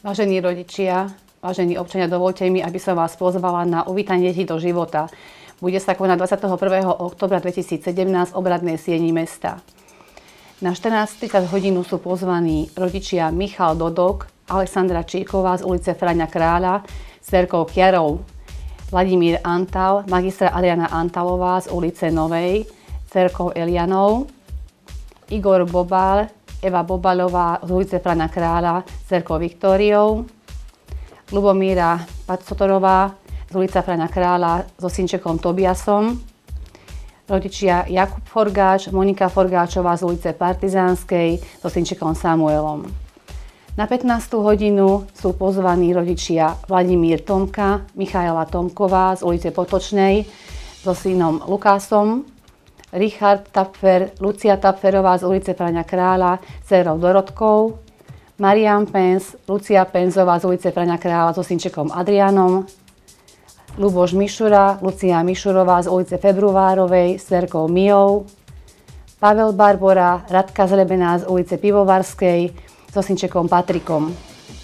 Vážení rodičia, vážení občania, dovoľte mi, aby som vás pozvala na uvítanie detí do života. Bude sa konať 21. októbra 2017 v obradnej sieni mesta. Na 14:30 hodinu sú pozvaní rodičia Michal Dodok, Alexandra Číková z ulice Fraňa Kráľa, s dcerkou Kiarou, Vladimír Antal, magistra Adriana Antalová z ulice Novej, dcerkou Elianou, Igor Bobál, Eva Bobalová z ulice Fraňa Kráľa, s dcerkou Viktóriou, Lubomíra Pacotorová z ulice Fraňa Kráľa so synčekom Tobiasom, rodičia Jakub Forgáč, Monika Forgáčová z ulice Partizánskej so synčekom Samuelom. Na 15. hodinu sú pozvaní rodičia Vladimír Tomka, Michaela Tomková z ulice Potočnej so synom Lukásom, Richard Tapfer, Lucia Tapferová z ulice Fraňa Kráľa s dcerou Dorotkou, Marian Pens, Lucia Penzová z ulice Fraňa Kráľa so synčekom Adrianom, Ľuboš Mišura, Lucia Mišurová z ulice Februárovej s dcerkou Mijou, Pavel Barbora, Radka Zrebená z ulice Pivovarskej so synčekom Patrikom.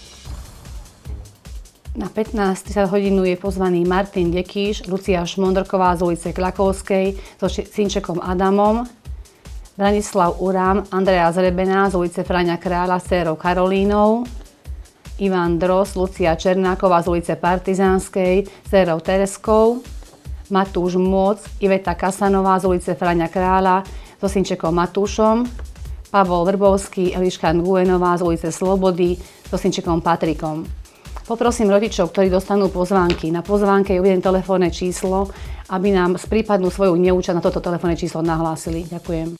Na 15. hodinu je pozvaný Martin Dekíš, Lucia Šmondrková z ulice Klakovskej so synčekom Adamom, Branislav Urám, Andrea Zrebená z ulice Fraňa Kráľa s dcerou Karolínou, Ivan Dros, Lucia Černáková z ulice Partizánskej s dcerou Tereskou, Matúš Môc, Iveta Kasanová z ulice Fraňa Kráľa so synčekom Matúšom, Pavol Vrbovský, Eliška Nguenová z ulice Slobody so synčekom Patrikom. Poprosím rodičov, ktorí dostanú pozvánky. Na pozvánke je uvedené telefónne číslo, aby nám z prípadnú svoju neúčasť na toto telefónne číslo nahlásili. Ďakujem.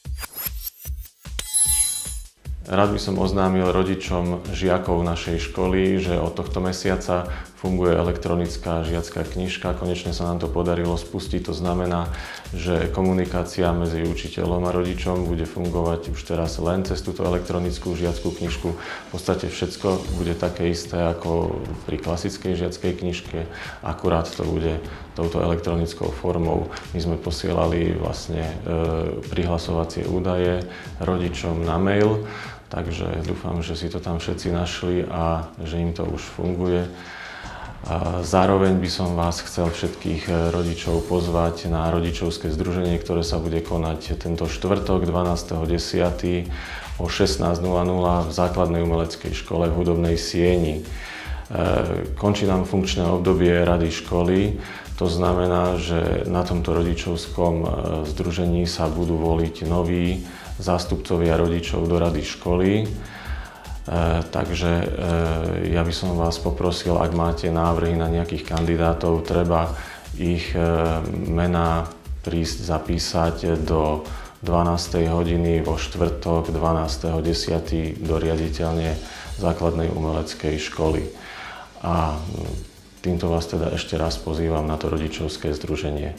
Rád by som oznámil rodičom žiakov našej školy, že od tohto mesiaca funguje elektronická žiacka knižka. Konečne sa nám to podarilo spustiť. To znamená, že komunikácia medzi učiteľom a rodičom bude fungovať už teraz len cez túto elektronickú žiackú knižku. V podstate všetko bude také isté ako pri klasickej žiackej knižke, akurát to bude touto elektronickou formou. My sme posielali vlastne prihlasovacie údaje rodičom na mail, takže dúfam, že si to tam všetci našli a že im to už funguje. A zároveň by som vás chcel všetkých rodičov pozvať na rodičovské združenie, ktoré sa bude konať tento štvrtok 12.10. o 16:00 v základnej umeleckej škole v Hudobnej sieni. Končí nám funkčné obdobie rady školy. To znamená, že na tomto rodičovskom združení sa budú voliť noví zástupcovia rodičov do rady školy. Takže ja by som vás poprosil, ak máte návrhy na nejakých kandidátov, treba ich mená prísť zapísať do 12. hodiny vo štvrtok 12.10. do riaditeľne základnej umeleckej školy. A týmto vás teda ešte raz pozývam na to rodičovské združenie.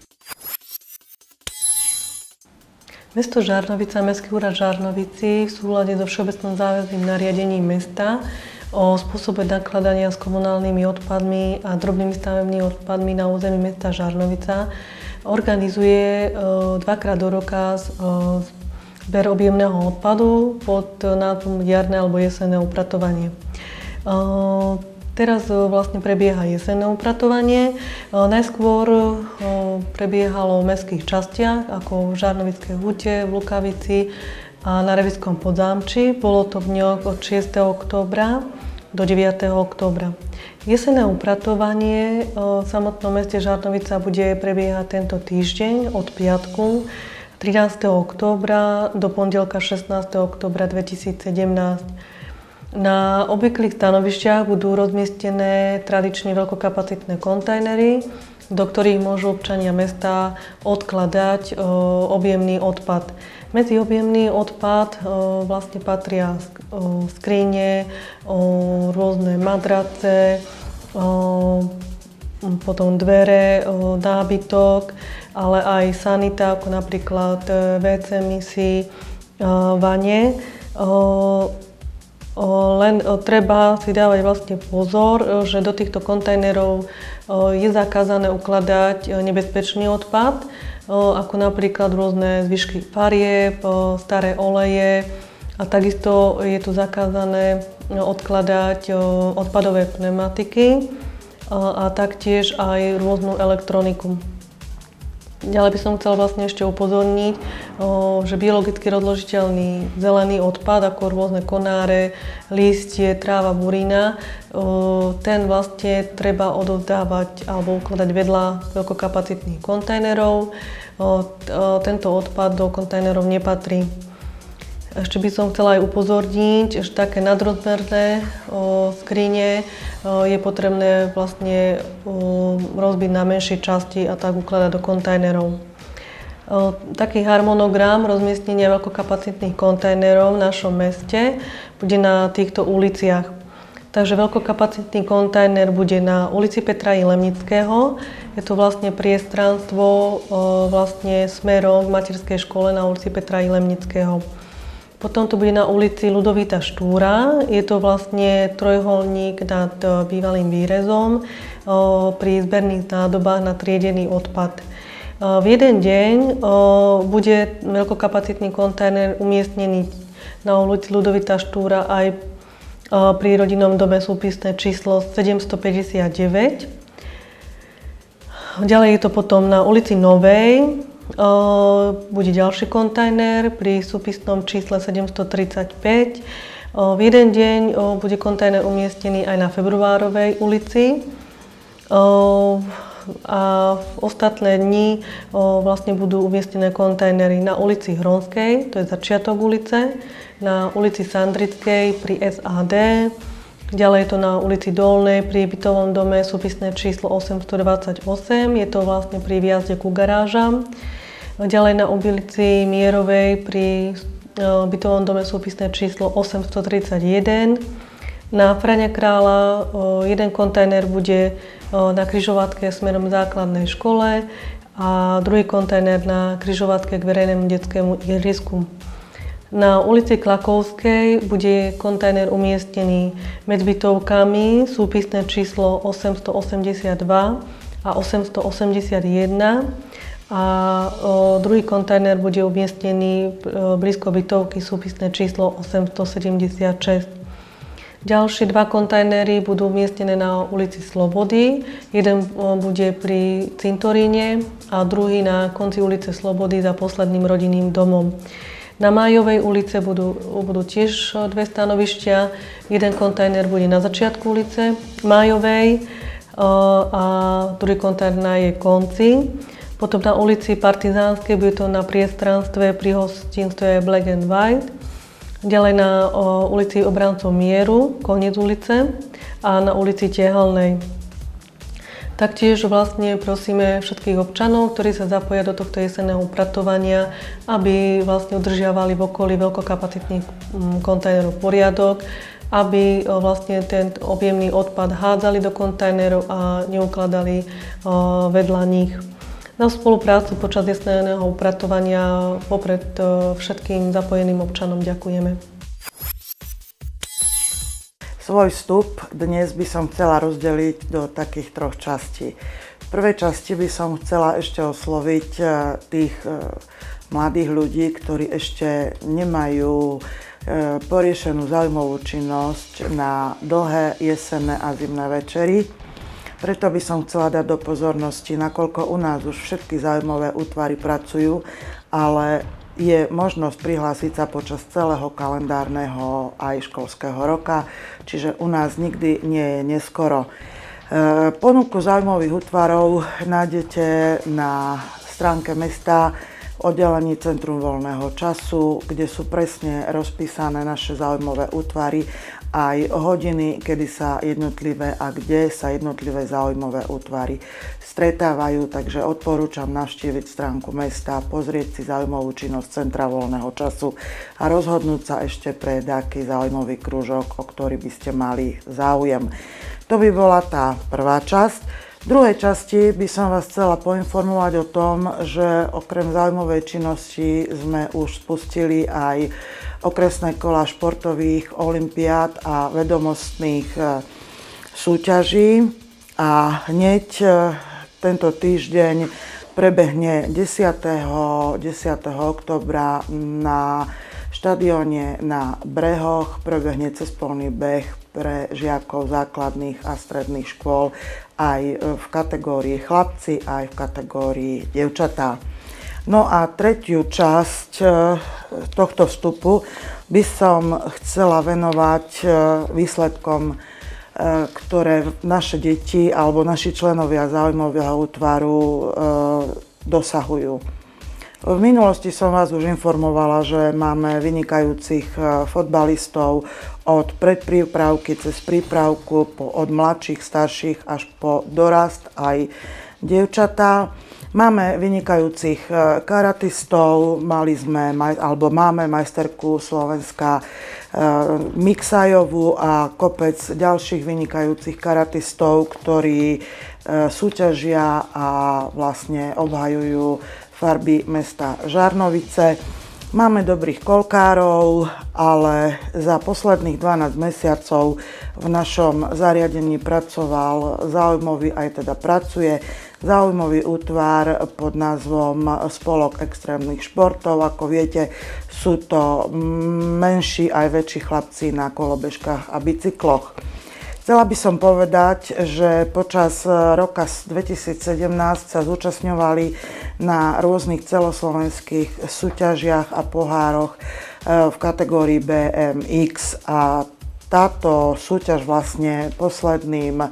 Mesto Žarnovice a Mestský úrad Žarnovici v súlade so všeobecným záväzným nariadením mesta o spôsobe nakladania s komunálnymi odpadmi a drobnými stavebnými odpadmi na území mesta Žarnovica organizuje dvakrát do roka zber objemného odpadu pod názvom jarné alebo jesenné upratovanie. Teraz vlastne prebieha jesenné upratovanie. Najskôr prebiehalo v mestských častiach, ako v Žarnovickej hute, v Lukavici a na Revickom Podzámči. Bolo to v dňoch od 6. októbra do 9. októbra. Jesenné upratovanie v samotnom meste Žarnovica bude prebiehať tento týždeň od piatku 13. októbra do pondelka 16. októbra 2017. Na obvyklých stanovišťach budú rozmiestnené tradične veľkokapacitné kontajnery, do ktorých môžu občania mesta odkladať objemný odpad. Medzi objemný odpad vlastne patria skrine, rôzne madrace, potom dvere, nábytok, ale aj sanita, ako napríklad WC misy, vane. Len treba si dávať vlastne pozor, že do týchto kontajnerov je zakázané ukladať nebezpečný odpad, ako napríklad rôzne zvyšky farieb, staré oleje, A takisto je tu zakázané odkladať odpadové pneumatiky a taktiež aj rôznu elektroniku. Ďalej by som chcela vlastne ešte upozorniť, že biologicky rozložiteľný zelený odpad, ako rôzne konáre, listie, tráva, burina, ten vlastne treba odovzdávať alebo ukladať vedľa veľkokapacitných kontajnerov. Tento odpad do kontajnerov nepatrí. Ešte by som chcela aj upozorniť, že také nadrozmerné skrine je potrebné vlastne rozbiť na menšie časti a tak ukladať do kontajnerov. Taký harmonogram rozmiestnenia veľkokapacitných kontajnerov v našom meste bude na týchto uliciach. Takže veľkokapacitný kontajner bude na ulici Petra I. Lemnického. Je to vlastne priestranstvo vlastne smerom k materskej škole na ulici Petra I. Lemnického. Potom to bude na ulici Ľudovita Štúra. Je to vlastne trojuholník nad bývalým výrezom pri zberných nádobách na triedený odpad. V jeden deň bude veľkokapacitný kontajner umiestnený na ulici Ľudovita Štúra aj pri rodinnom dome súpisné číslo 759. Ďalej je to potom na ulici Novej. Bude ďalší kontajner pri súpisnom čísle 735. V jeden deň bude kontajner umiestnený aj na Februárovej ulici. A v ostatné dni vlastne budú umiestnené kontajnery na ulici Hronskej, to je začiatok ulice, na ulici Sandrickej pri SAD, ďalej je to na ulici Dolnej pri bytovom dome súpisné číslo 828, je to vlastne pri výjazde ku garážam. Ďalej na ulici Mierovej pri bytovom dome súpisné číslo 831. Na Frania Krála jeden kontajner bude na križovatke smerom k základnej škole a druhý kontajner na križovatke k verejnému detskému ihrisku. Na ulici Klakovskej bude kontajner umiestnený medzi bytovkami súpisné číslo 882 a 881. A druhý kontajner bude umiestnený blízko bytovky súpisné číslo 876. Ďalšie dva kontajnery budú umiestnené na ulici Slobody. Jeden bude pri cintoríne a druhý na konci ulice Slobody za posledným rodinným domom. Na Májovej ulice budú tiež dve stanovišťa. Jeden kontajner bude na začiatku ulice Májovej a druhý kontajner na jej konci. Potom na ulici Partizánskej bude to na priestranstve pri hostinstve Black and White. Ďalej na ulici Obrancov Mieru, koniec ulice a na ulici Tehelnej. Taktiež vlastne prosíme všetkých občanov, ktorí sa zapoja do tohto jesenného upratovania, aby vlastne udržiavali v okolí veľkokapacitných kontajnerov poriadok, aby vlastne ten objemný odpad hádzali do kontajnerov a neukladali vedľa nich. Na spoluprácu počas jesenného upratovania popred všetkým zapojeným občanom ďakujeme. Svoj vstup dnes by som chcela rozdeliť do takých troch častí. V prvej časti by som chcela ešte osloviť tých mladých ľudí, ktorí ešte nemajú poriešenú záujmovú činnosť na dlhé jesenné a zimné večery. Preto by som chcela dať do pozornosti, nakoľko u nás už všetky záujmové útvary pracujú, ale je možnosť prihlásiť sa počas celého kalendárneho aj školského roka, čiže u nás nikdy nie je neskoro. Ponuku záujmových útvarov nájdete na stránke mesta v oddelení Centrum voľného času, kde sú presne rozpísané naše záujmové útvary, aj hodiny, kedy sa jednotlivé a kde sa jednotlivé záujmové útvary stretávajú, takže odporúčam navštíviť stránku mesta, pozrieť si záujmovú činnosť Centra voľného času a rozhodnúť sa ešte pre taký záujmový krúžok, o ktorý by ste mali záujem. To by bola tá prvá časť. V druhej časti by som vás chcela poinformovať o tom, že okrem záujmovej činnosti sme už spustili aj okresné kola športových olympiád a vedomostných súťaží a hneď tento týždeň prebehne 10. októbra na štadióne na Brehoch prebehne cezpolný beh pre žiakov základných a stredných škôl aj v kategórii chlapci, aj v kategórii dievčatá. No a tretiu časť tohto vstupu by som chcela venovať výsledkom, ktoré naše deti alebo naši členovia záujmového útvaru dosahujú. V minulosti som vás už informovala, že máme vynikajúcich fotbalistov od predprípravky cez prípravku, od mladších, starších až po dorast aj dievčatá. Máme vynikajúcich karatistov, máme majsterku Slovenska Miksajovú a kopec ďalších vynikajúcich karatistov, ktorí súťažia a vlastne obhajujú farby mesta Žarnovice. Máme dobrých kolkárov, ale za posledných 12 mesiacov v našom zariadení pracoval pracuje záujmový útvar pod názvom Spolok extrémnych športov. Ako viete, sú to menší aj väčší chlapci na kolobežkách a bicykloch. Chcela by som povedať, že počas roka 2017 sa zúčastňovali na rôznych celoslovenských súťažiach a pohároch v kategórii BMX a táto súťaž vlastne posledným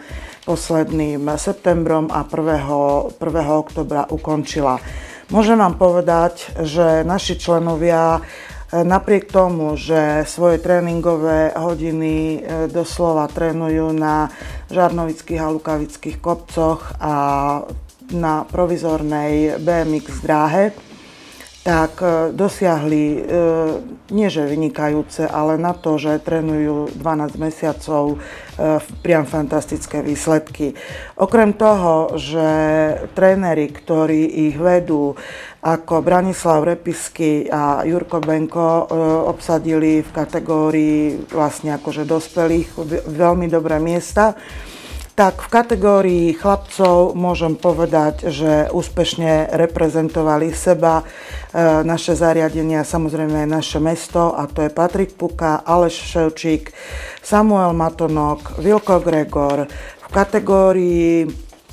septembrom a 1. októbra ukončila. Môžem vám povedať, že naši členovia napriek tomu, že svoje tréningové hodiny doslova trénujú na žarnovických a lukavických kopcoch a na provizornej BMX dráhe, tak dosiahli nieže vynikajúce, ale na to, že trénujú 12 mesiacov, priam fantastické výsledky. Okrem toho, že tréneri, ktorí ich vedú, ako Branislav Repisky a Jurko Benko, obsadili v kategórii vlastne akože dospelých veľmi dobré miesta, tak v kategórii chlapcov môžem povedať, že úspešne reprezentovali seba, naše zariadenia, samozrejme naše mesto, a to je Patrik Puka, Aleš Ševčík, Samuel Matonok, Vilko Gregor. V kategórii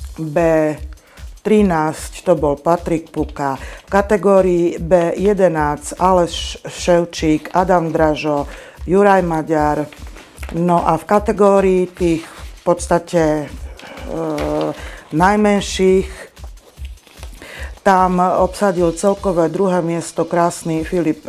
B13 to bol Patrik Puka, v kategórii B11 Aleš Ševčík, Adam Dražo, Juraj Maďar. No a v kategórii tých v podstate najmenších tam obsadil celkové druhé miesto krásne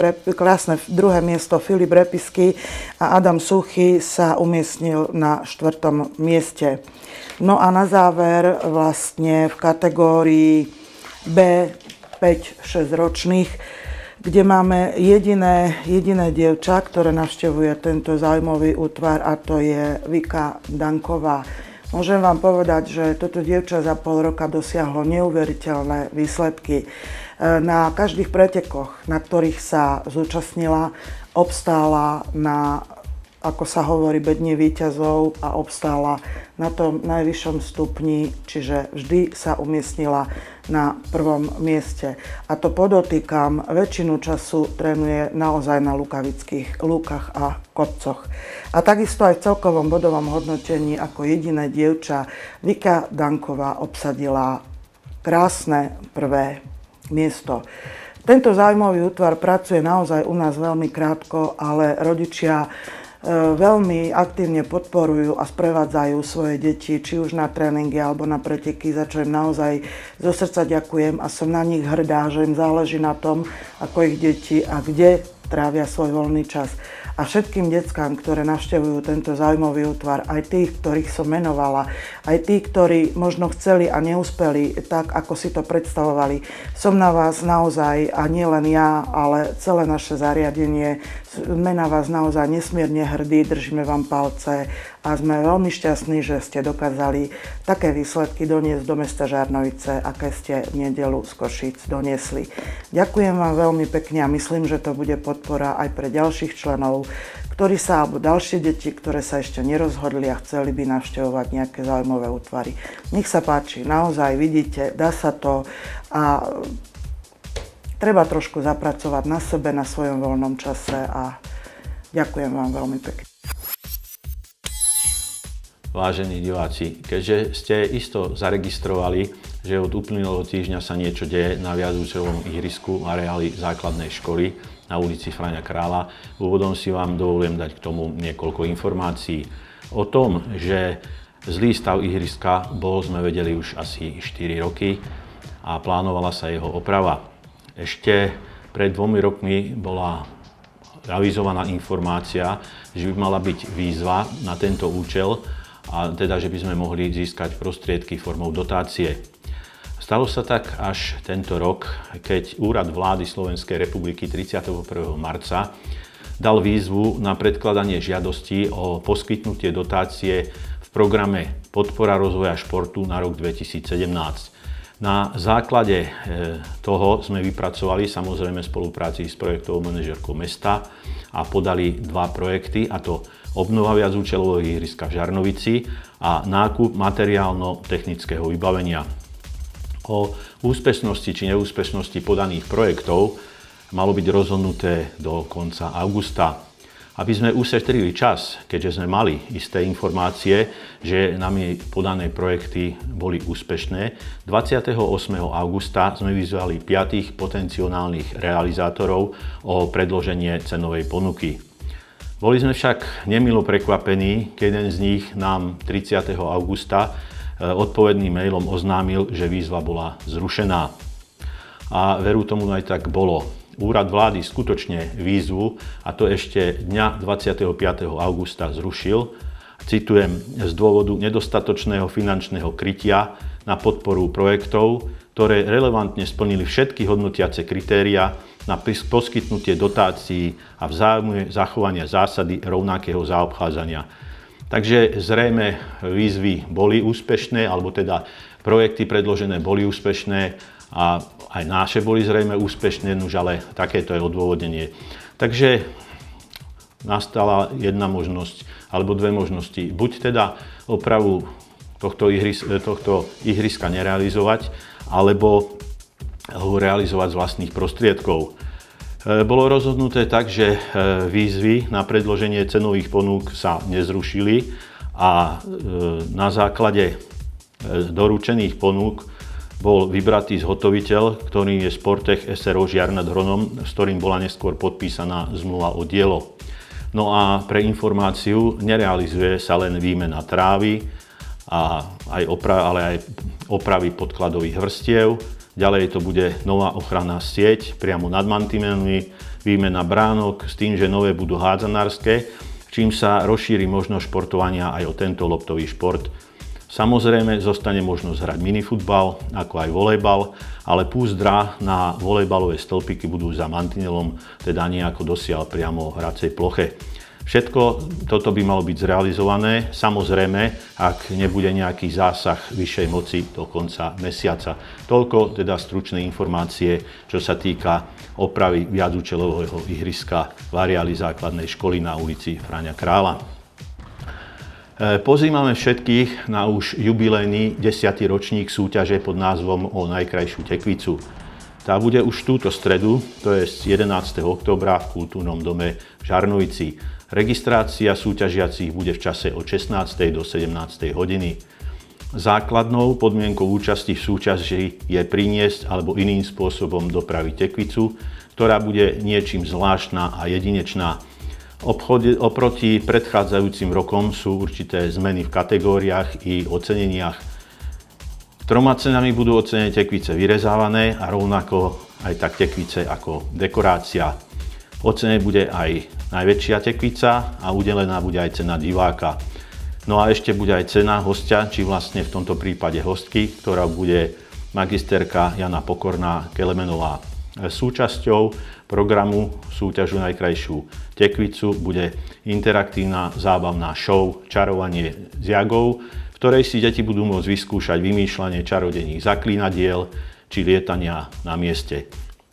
druhé miesto Filip Repisky a Adam Suchy sa umiestnil na 4. mieste. No a na záver vlastne v kategórii B 5-6 ročných, kde máme jediné dievča, ktoré navštevuje tento záujmový útvar, a to je Vika Danková. Môžem vám povedať, že toto dievča za pol roka dosiahlo neuveriteľné výsledky. Na každých pretekoch, na ktorých sa zúčastnila, obstála na, ako sa hovorí, bedne víťazov a obstála na tom najvyššom stupni, čiže vždy sa umiestnila na 1. mieste. A to podotýkam, väčšinu času trénuje naozaj na lukavických lúkach a kopcoch. A takisto aj v celkovom bodovom hodnotení ako jediné dievča Vika Danková obsadila krásne 1. miesto. Tento záujmový útvar pracuje naozaj u nás veľmi krátko, ale rodičia veľmi aktívne podporujú a sprevádzajú svoje deti, či už na tréningy alebo na preteky, za čo im naozaj zo srdca ďakujem a som na nich hrdá, že im záleží na tom, ako ich deti a kde trávia svoj voľný čas. A všetkým deckám, ktoré navštevujú tento záujmový útvar, aj tých, ktorých som menovala, aj tých, ktorí možno chceli a neúspeli tak, ako si to predstavovali, som na vás naozaj, a nie len ja, ale celé naše zariadenie, sme na vás naozaj nesmierne hrdí, držíme vám palce a sme veľmi šťastní, že ste dokázali také výsledky doniesť do mesta Žarnovice, aké ste v nedeľu z Košíc doniesli. Ďakujem vám veľmi pekne a myslím, že to bude podpora aj pre ďalších členov, alebo ďalšie deti, ktoré sa ešte nerozhodli a chceli by navštevovať nejaké zaujímavé útvary. Nech sa páči, naozaj vidíte, dá sa to a treba trošku zapracovať na sebe, na svojom voľnom čase a ďakujem vám veľmi pekne. Vážení diváci, keďže ste isto zaregistrovali, že od uplynulého týždňa sa niečo deje na viacúčelovom ihrisku areáli základnej školy na ulici Fráňa Krála, úvodom si vám dovolujem dať k tomu niekoľko informácií. O tom, že zlý stav ihriska bol, sme vedeli už asi 4 roky a plánovala sa jeho oprava. Ešte pred 2 rokmi bola avizovaná informácia, že by mala byť výzva na tento účel, a teda, že by sme mohli získať prostriedky formou dotácie. Stalo sa tak až tento rok, keď Úrad vlády Slovenskej republiky 31. marca dal výzvu na predkladanie žiadostí o poskytnutie dotácie v programe Podpora rozvoja športu na rok 2017. Na základe toho sme vypracovali samozrejme v spolupráci s projektovou manažérkou mesta a podali 2 projekty, a to obnova viacúčelového ihriska v Žarnovici a nákup materiálno-technického vybavenia. O úspešnosti či neúspešnosti podaných projektov malo byť rozhodnuté do konca augusta. Aby sme ušetrili čas, keďže sme mali isté informácie, že nami podané projekty boli úspešné, 28. augusta sme vyzvali 5 potenciálnych realizátorov o predloženie cenovej ponuky. Boli sme však nemilo prekvapení, keď jeden z nich nám 30. augusta odpovedným mailom oznámil, že výzva bola zrušená. A veru tomu aj tak bolo. Úrad vlády skutočne výzvu, a to ešte dňa 25. augusta zrušil, citujem, z dôvodu nedostatočného finančného krytia na podporu projektov, ktoré relevantne splnili všetky hodnotiace kritériá na poskytnutie dotácií a vzájomné zachovanie zásady rovnakého zaobchádzania. Takže zrejme výzvy boli úspešné, alebo teda projekty predložené boli úspešné a aj naše boli zrejme úspešné, ale takéto je odôvodnenie. Takže nastala jedna možnosť, alebo 2 možnosti. Buď teda opravu tohto ihriska nerealizovať, alebo ho realizovať z vlastných prostriedkov. Bolo rozhodnuté tak, že výzvy na predloženie cenových ponúk sa nezrušili a na základe doručených ponúk bol vybratý zhotoviteľ, ktorý je Sportech SRO Žiar nad Hronom, s ktorým bola neskôr podpísaná zmluva o dielo. No a pre informáciu, nerealizuje sa len výmena trávy, ale aj opravy podkladových vrstiev. Ďalej to bude nová ochranná sieť priamo nad mantimelmi, výmena bránok s tým, že nové budú hádzanárske, čím sa rozšíri možnosť športovania aj o tento loptový šport. Samozrejme zostane možnosť hrať minifutbal, ako aj volejbal, ale púzdra na volejbalové stĺpiky budú za mantinelom, teda nie ako dosiaľ priamo v hracej ploche. Všetko toto by malo byť zrealizované, samozrejme, ak nebude nejaký zásah vyššej moci do konca mesiaca. Toľko teda stručné informácie, čo sa týka opravy viacúčelového ihriska v areáli základnej školy na ulici Fráňa Krála. Pozývame všetkých na už jubilejný 10. ročník súťaže pod názvom O najkrajšiu tekvicu. Tá bude už túto stredu, to je 11. októbra v Kultúrnom dome v Žarnovici. Registrácia súťažiacich bude v čase od 16. do 17. hodiny. Základnou podmienkou účasti v súťaži je priniesť alebo iným spôsobom dopraviť tekvicu, ktorá bude niečím zvláštna a jedinečná. Oproti predchádzajúcim rokom sú určité zmeny v kategóriách i oceneniach. 3 cenami budú ocenené tekvice vyrezávané a rovnako aj tak tekvice ako dekorácia. Ocenené bude aj najväčšia tekvica a udelená bude aj cena diváka. No a ešte bude aj cena hostia, či vlastne v tomto prípade hostky, ktorá bude magisterka Jana Pokorná Kelemenová. Súčasťou programu súťažu najkrajšiu tekvicu bude interaktívna zábavná show Čarovanie s Jagou, v ktorej si deti budú môcť vyskúšať vymýšľanie čarodejných zaklínadiel či lietania na mieste.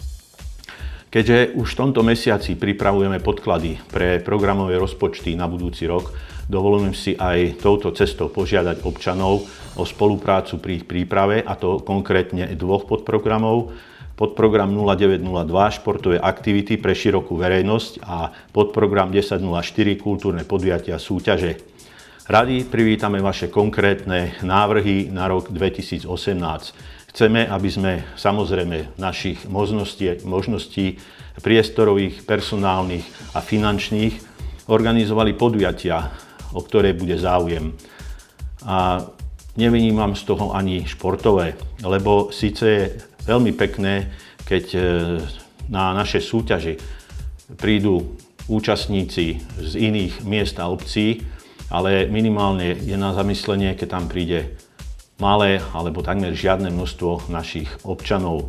Keďže už v tomto mesiaci pripravujeme podklady pre programové rozpočty na budúci rok, dovolujem si aj touto cestou požiadať občanov o spoluprácu pri ich príprave, a to konkrétne 2 podprogramov. podprogram 0902 športové aktivity pre širokú verejnosť a podprogram 1004 kultúrne podujatia súťaže. Radi privítame vaše konkrétne návrhy na rok 2018. Chceme, aby sme samozrejme našich možností priestorových, personálnych a finančných organizovali podujatia, o ktoré bude záujem. A nevynímam z toho ani športové, lebo síce je veľmi pekné, keď na naše súťaže prídu účastníci z iných miest a obcí, ale minimálne je na zamyslenie, keď tam príde malé alebo takmer žiadne množstvo našich občanov.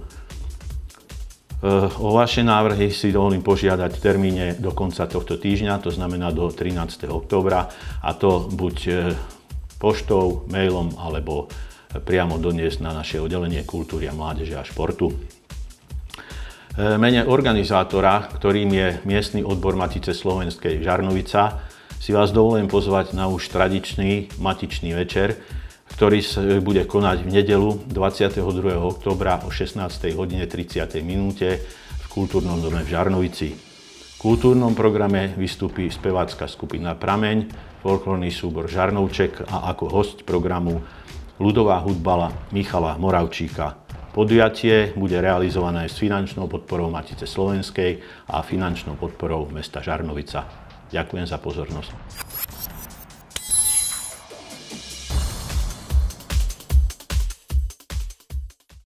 O vaše návrhy si dovolím požiadať v termíne do konca tohto týždňa, to znamená do 13. októbra, a to buď poštou, mailom alebo priamo doniesť na naše oddelenie kultúry a mládeže a športu. V mene organizátora, ktorým je miestny odbor Matice slovenskej Žarnovica, si vás dovolím pozvať na už tradičný matičný večer, ktorý sa bude konať v nedeľu 22. októbra o 16:30 v Kultúrnom dome v Žarnovici. V kultúrnom programe vystúpi spevácka skupina Prameň, folklórny súbor Žarnovček a ako hosť programu ľudová hudba Michala Moravčíka. Podujatie bude realizované s finančnou podporou Matice slovenskej a finančnou podporou mesta Žarnovica. Ďakujem za pozornosť.